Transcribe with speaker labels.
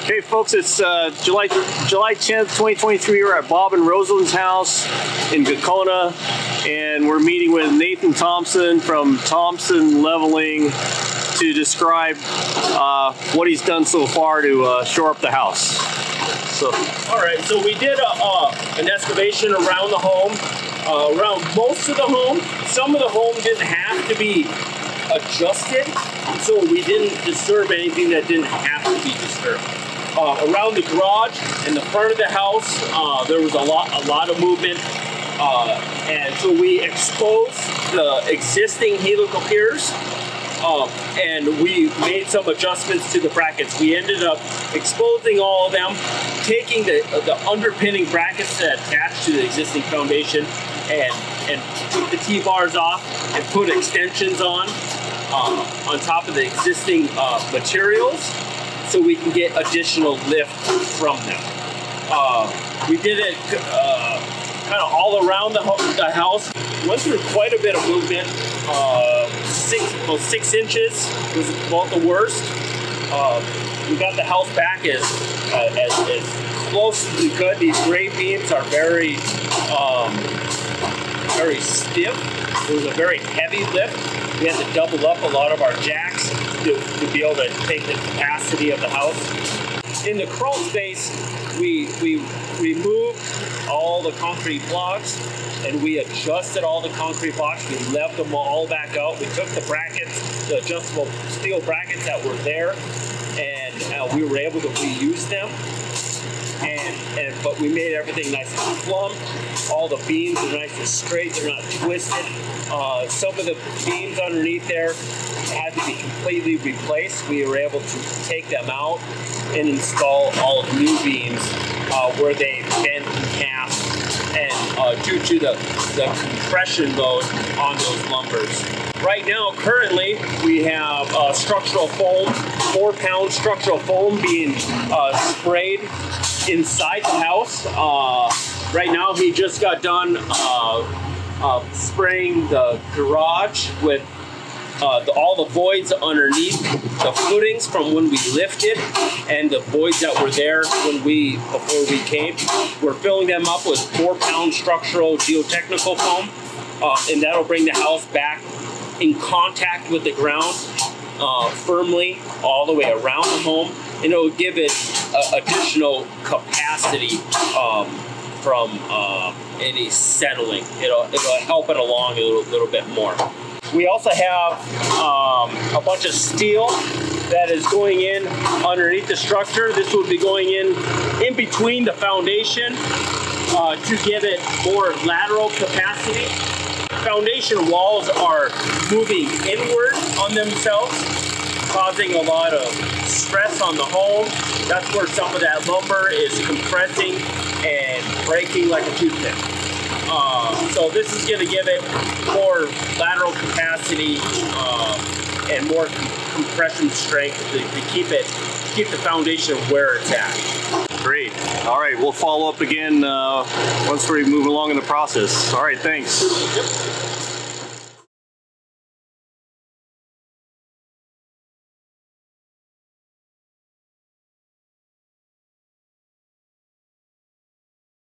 Speaker 1: Okay, folks, it's July 10th, 2023. We're at Bob and Rosalind's house in Gakona, and we're meeting with Nathan Thompson from Thompson Leveling to describe what he's done so far to shore up the house. So,
Speaker 2: all right, so we did an excavation around the home, around most of the home. Some of the home didn't have to be adjusted, so we didn't disturb anything that didn't have to be disturbed. Around the garage and the front of the house, there was a lot of movement, and so we exposed the existing helical piers, and we made some adjustments to the brackets. We ended up exposing all of them, taking the underpinning brackets that attach to the existing foundation, and took the T-bars off and put extensions on top of the existing materials, so we can get additional lift from them. We did it kind of all around the house. Went through quite a bit of movement. 6 inches was about the worst. We got the house back as close as we could. These gray beams are very stiff. It was a very heavy lift. We had to double up a lot of our jacks to be able to take the capacity of the house. In the crawl space, we removed all the concrete blocks and we adjusted all the concrete blocks. We left them all back out. We took the brackets, the adjustable steel brackets that were there, and we were able to reuse them. But we made everything nice and plumb. All the beams are nice and straight. They're not twisted. Some of the beams underneath there had to be completely replaced. We were able to take them out and install all new beams where they bent in half, and due to the compression load on those lumbers. Right now, currently, we have structural foam, 4-pound structural foam being sprayed inside the house. Right now, he just got done spraying the garage with all the voids underneath the footings from when we lifted, and the voids that were there before we came. We're filling them up with 4-pound structural geotechnical foam, and that'll bring the house back in contact with the ground firmly all the way around the home, and it'll give it additional capacity from any settling. It'll help it along a little bit more. We also have a bunch of steel that is going in underneath the structure. This would be going in between the foundation to give it more lateral capacity. Foundation walls are moving inward on themselves, causing a lot of stress on the home. That's where some of that lumber is compressing and breaking like a toothpick. So this is going to give it more lateral capacity and more compression strength to keep the foundation where it's at.
Speaker 1: great. All right, we'll follow up again once we move along in the process. All right, thanks.
Speaker 2: Yep.